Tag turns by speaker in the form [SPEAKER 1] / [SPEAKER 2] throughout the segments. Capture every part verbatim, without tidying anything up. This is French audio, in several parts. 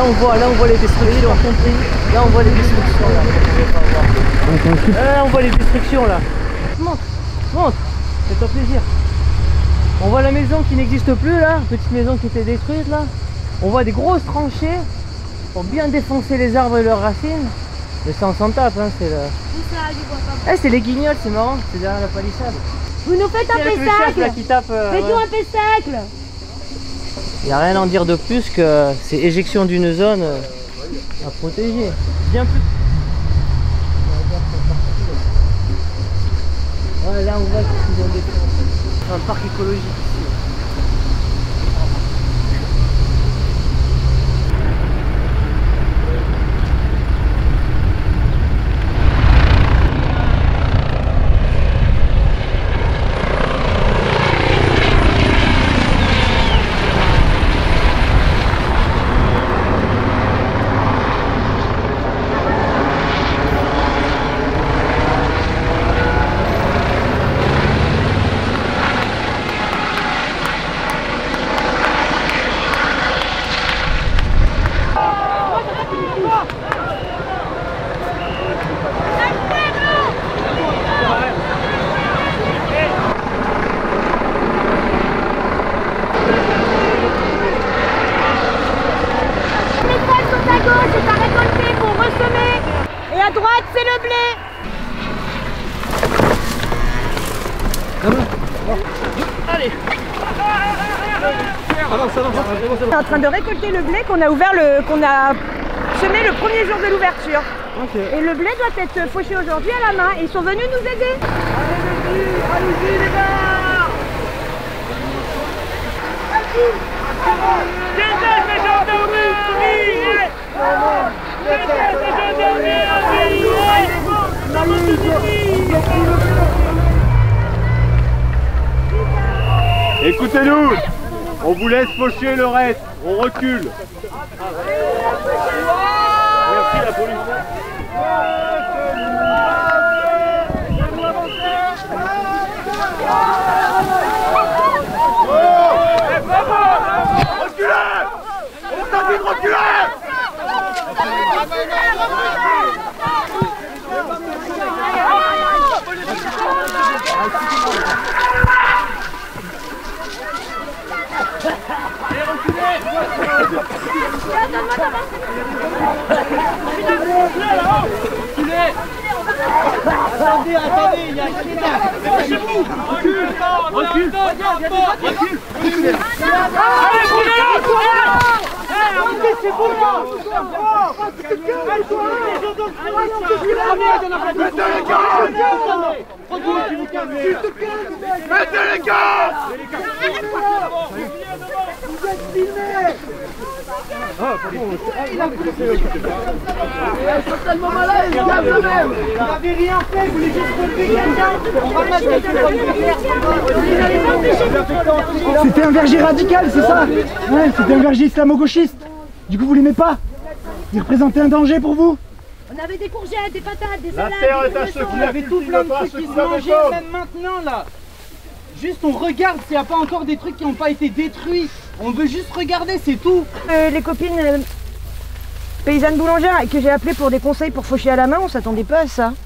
[SPEAKER 1] on voit, là on voit les destructions. Là on voit les destructions là. Là on voit les destructions là. Monte, monte, fais-toi plaisir. On voit la maison qui n'existe plus là, petite maison qui était détruite là. On voit des grosses tranchées pour bien défoncer les arbres et leurs racines. Mais ça on s'en tape, hein, c'est le... Eh, c'est les guignols, c'est marrant, c'est derrière la palissade.
[SPEAKER 2] Vous nous faites un pestacle.
[SPEAKER 1] Euh,
[SPEAKER 2] Faites-nous
[SPEAKER 1] ouais.
[SPEAKER 2] un pestacle.
[SPEAKER 1] Il n'y a rien à en dire de plus que c'est éjection d'une zone euh, à protéger. Bien plus. Ouais, là on voit qu'ils ont des... C'est un parc écologique ici.
[SPEAKER 2] À droite, c'est le blé.
[SPEAKER 1] Allez. Avance, avance.
[SPEAKER 2] On est en train de récolter le blé qu'on a ouvert, le, qu'on a semé le premier jour de l'ouverture. Okay. Et le blé doit être fauché aujourd'hui à la main. Et ils sont venus nous aider.
[SPEAKER 1] Allez-y, allez-y les gars. Déteste les gendarmeries. Déteste les gendarmeries.
[SPEAKER 3] Écoutez-nous, on vous laisse faucher le reste, on recule. Merci la police. Reculez! On t'a dit de reculer!
[SPEAKER 1] Attendez, attendez, il y a un critère. Lâchez-vous. Recule, recule, recule. Allez, bougez-là, bougez-là. Arrêtez, c'est bon là. Mettez les gars. Mettez les gars. Vous êtes filmés. Ah, pardon, il a totalement malade, il gaz le même. Vous n'avez rien fait, vous voulez juste relever quelqu'un. On va mettre le
[SPEAKER 4] C'était un verger radical, c'est ça? Ouais, c'était un verger islamo-gauchiste. Du coup, vous l'aimez pas? Il représentait un danger pour vous?
[SPEAKER 2] On avait des courgettes, des patates, des
[SPEAKER 3] La
[SPEAKER 2] salades.
[SPEAKER 3] terre est à ceux qui
[SPEAKER 4] On avait tout plein de trucs qui se mangeaient, même maintenant là. Juste on regarde s'il n'y a pas encore des trucs qui n'ont pas été détruits. On veut juste regarder, c'est tout.
[SPEAKER 2] Euh, les copines euh, paysannes boulangères que j'ai appelées pour des conseils pour faucher à la main, on s'attendait pas à ça.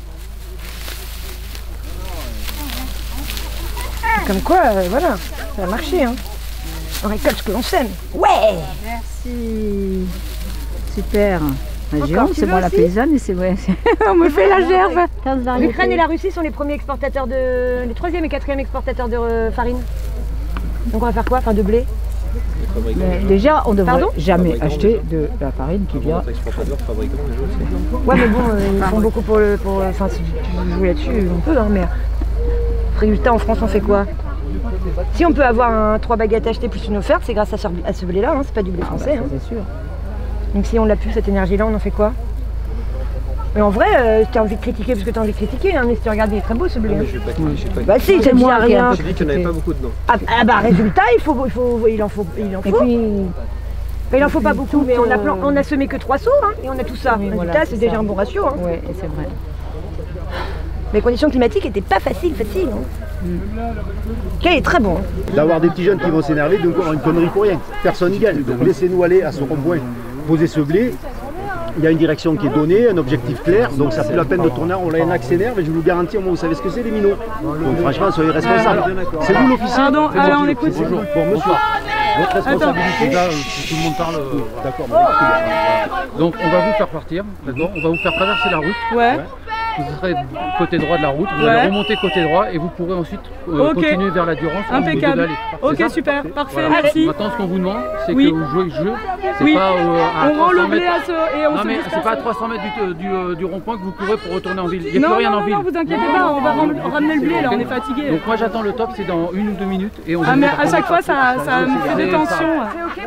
[SPEAKER 2] Comme quoi, euh, voilà, ça a marché. Hein. On récolte ce que l'on sème. Ouais.
[SPEAKER 5] Merci. Super. Région,
[SPEAKER 2] Encore, tu
[SPEAKER 5] c'est
[SPEAKER 2] veux
[SPEAKER 5] moi la
[SPEAKER 2] aussi
[SPEAKER 5] paysanne et c'est vrai. On me fait la gerbe.
[SPEAKER 2] L'Ukraine et la Russie sont les premiers exportateurs de... les troisième et quatrième exportateurs de euh, farine. Donc on va faire quoi? Enfin de blé.
[SPEAKER 5] Mais déjà, on ne devrait
[SPEAKER 2] Pardon
[SPEAKER 5] jamais acheter de la farine qui vient.
[SPEAKER 2] Ouais mais bon, euh, ils font beaucoup pour le... Pour, enfin si tu veux jouer là-dessus, on peut hein, mais... Résultat, en France, on fait quoi? Si on peut avoir un trois baguettes achetées plus une offerte, c'est grâce à ce, à ce blé-là, hein, c'est pas du blé français.
[SPEAKER 5] Ah bah,
[SPEAKER 2] hein.
[SPEAKER 5] c'est sûr.
[SPEAKER 2] Donc si on l'a plus, cette énergie-là, on en fait quoi? Mais en vrai, euh, tu as envie de critiquer parce que tu as envie de critiquer, hein, mais si tu regardes, il est très beau ce blé.
[SPEAKER 6] Non,
[SPEAKER 2] Hein.
[SPEAKER 6] mais je vais pas critiquer, je vais pas
[SPEAKER 2] Bah si, ça dit à rien.
[SPEAKER 6] J'ai dit qu'il n'y en avait pas beaucoup dedans.
[SPEAKER 2] Ah, ah bah résultat, il faut, il faut, il en faut, il en faut.
[SPEAKER 5] Et puis,
[SPEAKER 2] Bah, il en faut pas beaucoup, mais on a, plan,
[SPEAKER 5] euh,
[SPEAKER 2] on a semé que trois seaux, hein, et on a tout ça.
[SPEAKER 5] Oui,
[SPEAKER 2] Résultat,
[SPEAKER 5] voilà,
[SPEAKER 2] c'est
[SPEAKER 5] c'est
[SPEAKER 2] déjà
[SPEAKER 5] ça.
[SPEAKER 2] un bon ratio. Hein.
[SPEAKER 5] ouais, et c'est vrai.
[SPEAKER 2] Mais les conditions climatiques n'étaient pas faciles, faciles. Hein. Mm. Quel est très bon. Hein.
[SPEAKER 3] D'avoir des petits jeunes qui vont s'énerver, donc on a une connerie pour rien. Personne n'y gagne. Donc laissez-nous aller à ce rond-point.
[SPEAKER 6] poser ce blé, il y a une direction qui est donnée, un objectif clair, donc ça fait la peine de tourner, on a un accélère, mais je vous garantis, au moins vous savez ce que c'est les minots. Donc franchement, soyez responsables. C'est vous l'officier.
[SPEAKER 7] Pardon, alors on écoute.
[SPEAKER 6] Bonjour, bon, monsieur, votre responsabilité.
[SPEAKER 8] Là, si tout le monde parle. euh,
[SPEAKER 6] D'accord.
[SPEAKER 8] Donc on va vous faire partir, d'accord. On va vous faire traverser la route.
[SPEAKER 7] Ouais.
[SPEAKER 8] Vous serez côté droit de la route, vous
[SPEAKER 7] Ouais.
[SPEAKER 8] allez remonter côté droit et vous pourrez ensuite euh,
[SPEAKER 7] Ok.
[SPEAKER 8] continuer vers la Durance. où vous
[SPEAKER 7] Impeccable.
[SPEAKER 8] devez aller.
[SPEAKER 7] Ok,
[SPEAKER 8] C'est ça
[SPEAKER 7] super, parfait,
[SPEAKER 8] Voilà.
[SPEAKER 7] merci.
[SPEAKER 8] Maintenant, ce qu'on vous demande, c'est
[SPEAKER 7] Oui.
[SPEAKER 8] que vous jouez le jeu. C'est
[SPEAKER 7] Oui.
[SPEAKER 8] pas euh, à
[SPEAKER 7] On rend le
[SPEAKER 8] 300
[SPEAKER 7] blé
[SPEAKER 8] mètres.
[SPEAKER 7] à ce et on
[SPEAKER 8] Non
[SPEAKER 7] se
[SPEAKER 8] mais
[SPEAKER 7] disperse.
[SPEAKER 8] c'est pas à trois cents mètres du, du, euh, du rond-point que vous courez pour retourner en ville. Il n'y a
[SPEAKER 7] Non,
[SPEAKER 8] plus rien
[SPEAKER 7] non,
[SPEAKER 8] en
[SPEAKER 7] non,
[SPEAKER 8] ville.
[SPEAKER 7] non, vous inquiétez pas, on va ram- ramener le blé là, on est fatigué.
[SPEAKER 8] Donc moi j'attends le top, c'est dans une ou deux minutes. Et on
[SPEAKER 7] Ah
[SPEAKER 8] vous
[SPEAKER 7] mais
[SPEAKER 8] met
[SPEAKER 7] à chaque fois ça, ça me fait des tensions.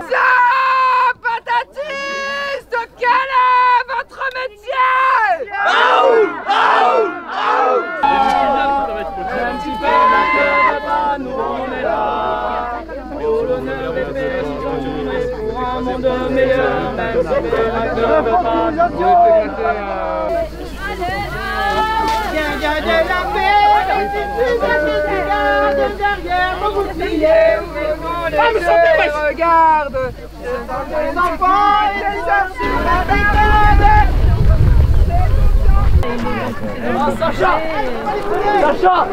[SPEAKER 2] Patatis, de quel est votre métier?
[SPEAKER 7] Un petit peu ma cœur, nous on est là. Oh l'honneur est fait, ils ont tourné pour un monde meilleur. Même si ma cœur veut pas, nous
[SPEAKER 2] Viens garder la paix, si tu regardes derrière vos boucliers, où les regarde, les enfants et les hommes sur la barricade.
[SPEAKER 1] Oh, Sacha Sacha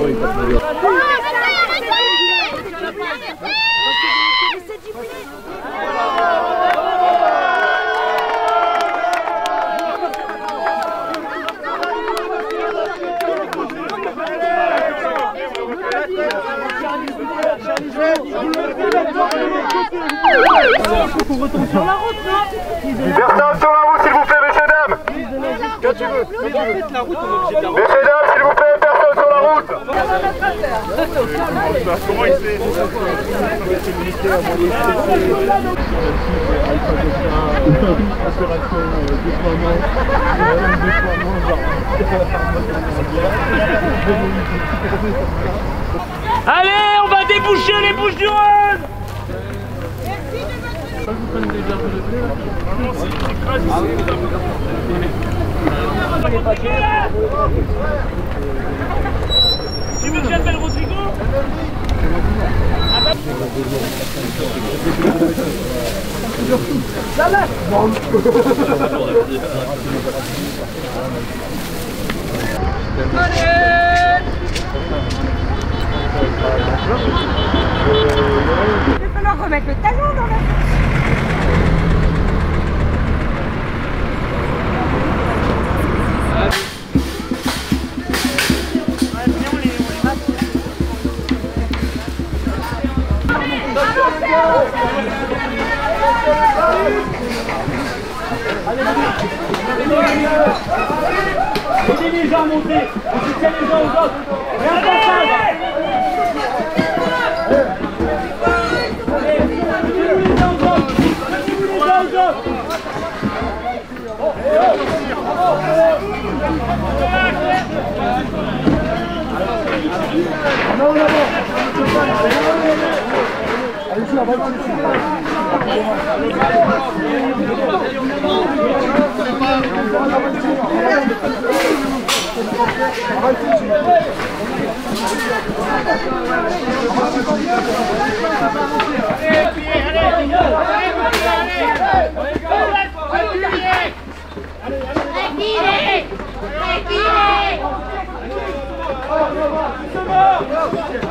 [SPEAKER 3] Personne sur la route, s'il vous plaît, messieurs, dames. Quand tu veux. Messieurs, dames, s'il vous plaît, personne sur la route. Comment il fait?
[SPEAKER 1] Allez, on va déboucher les Bouches-du-Rhône. Tu veux que j'appelle Rodrigo?
[SPEAKER 2] Il va falloir remettre le talon dans la...
[SPEAKER 1] Aidez les gens à monter, on soutient les uns aux autres. Rien de passage. Allez, soutenez-vous les uns aux autres. Soutenez-vous les uns aux autres. Allez,